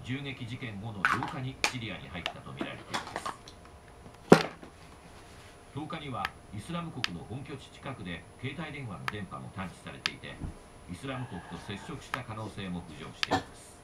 銃撃事件後の8日にシリアに入ったとみられています。10日にはイスラム国の本拠地近くで携帯電話の電波も探知されていて、イスラム国と接触した可能性も浮上しています。